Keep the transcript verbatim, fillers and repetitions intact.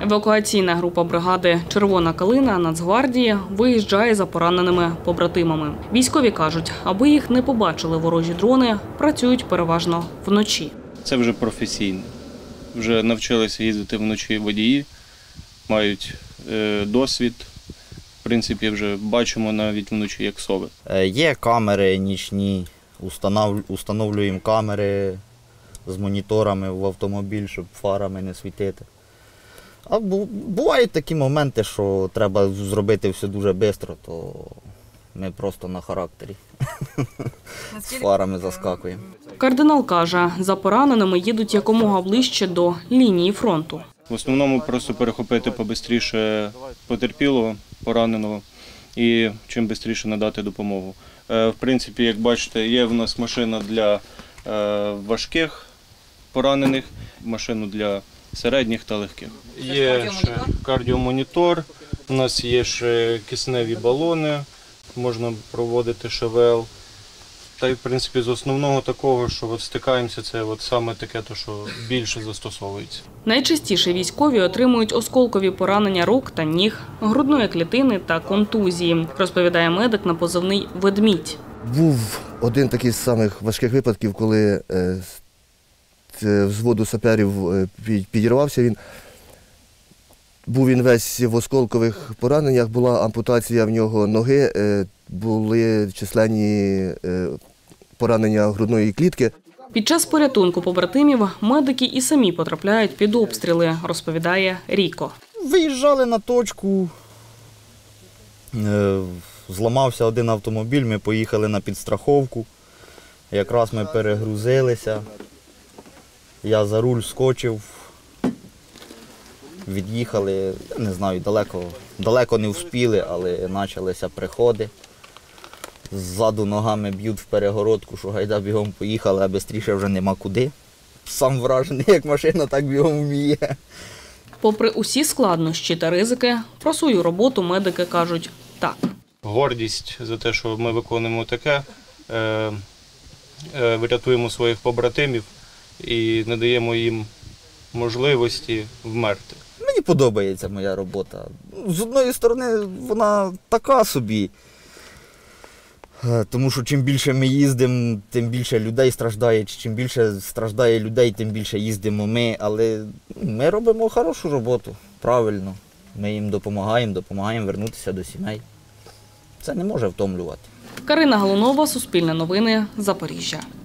Евакуаційна група бригади «Червона калина» Нацгвардії виїжджає за пораненими побратимами. Військові кажуть, аби їх не побачили ворожі дрони, працюють переважно вночі. Це вже професійно. Вже навчилися їздити вночі водії, мають е, досвід. В принципі, вже бачимо навіть вночі, як сови. Є камери нічні, установлюємо камери з моніторами в автомобіль, щоб фарами не світити. А бувають такі моменти, що треба зробити все дуже швидко, то ми просто на характері з фарами заскакуємо. Кардинал каже, за пораненими їдуть якомога ближче до лінії фронту. В основному просто перехопити побистріше потерпілого, пораненого і чим швидше надати допомогу. В принципі, як бачите, є в нас машина для важких поранених, машина для середніх та легких. Є ще кардіомонітор, у нас є ще кисневі балони, можна проводити ШВЛ. Та й, в принципі, з основного такого, що от стикаємося, це от саме таке, то, що більше застосовується. Найчастіше військові отримують осколкові поранення рук та ніг, грудної клітини та контузії, розповідає медик на позивний «Ведмідь». Був один такий з самих важких випадків, коли з взводу саперів підірвався він. Був він весь в осколкових пораненнях, була ампутація в нього ноги, були численні поранення грудної клітки. Під час порятунку побратимів медики і самі потрапляють під обстріли, розповідає Ріко. Виїжджали на точку, зламався один автомобіль, ми поїхали на підстраховку. Якраз ми перегрузилися, я за руль скочив, від'їхали, не знаю, далеко, далеко не вспіли, але почалися приходи. Ззаду ногами б'ють в перегородку, що гайда бігом поїхали, а швидше вже нема куди. Сам вражений, як машина так бігом вміє. Попри усі складнощі та ризики, про свою роботу медики кажуть так. Гордість за те, що ми виконуємо таке, врятуємо своїх побратимів і не даємо їм можливості вмерти. Мені подобається моя робота. З одної сторони, вона така собі. Тому що чим більше ми їздимо, тим більше людей страждає. Чим більше страждає людей, тим більше їздимо ми. Але ми робимо хорошу роботу, правильно. Ми їм допомагаємо, допомагаємо вернутися до сімей. Це не може втомлювати. Карина Галунова, Суспільне новини, Запоріжжя.